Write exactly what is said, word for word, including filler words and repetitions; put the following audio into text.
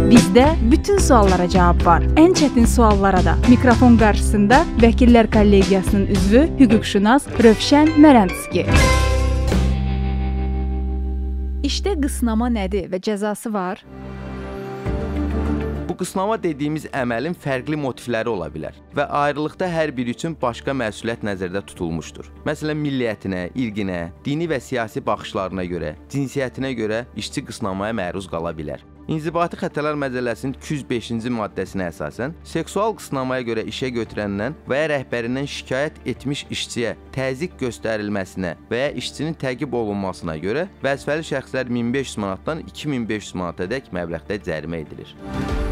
Bizdə bütün suallara cavab var. Ən çətin suallara da. Mikrofon qarşısında Vəkillər Kollegiyasının üzvü, hüquqşünas Rövşən Mərəndski. İşdə qısnama nədir və cəzası var? Bu qısnama dediyimiz əməlin fərqli motivləri ola bilər və ayrılıqda hər biri üçün başqa məsuliyyət nəzərdə tutulmuşdur. Məsələn, milliyyətinə, irqinə, dini və siyasi baxışlarına görə, cinsiyyətinə görə işçi qısnamaya məruz qala bilər. İnzibati Xəttələr Məcəlləsinin iki yüz beşinci maddəsinə əsasən, seksual qısnamaya görə işə götürəndən və ya rəhbərindən şikayət etmiş işçiyə təzyiq göstərilməsinə və ya işçinin təqib olunmasına görə vəzifəli şəxslər min beş yüz manatdan iki min beş yüz manatadək məbləğdə cərimə edilir.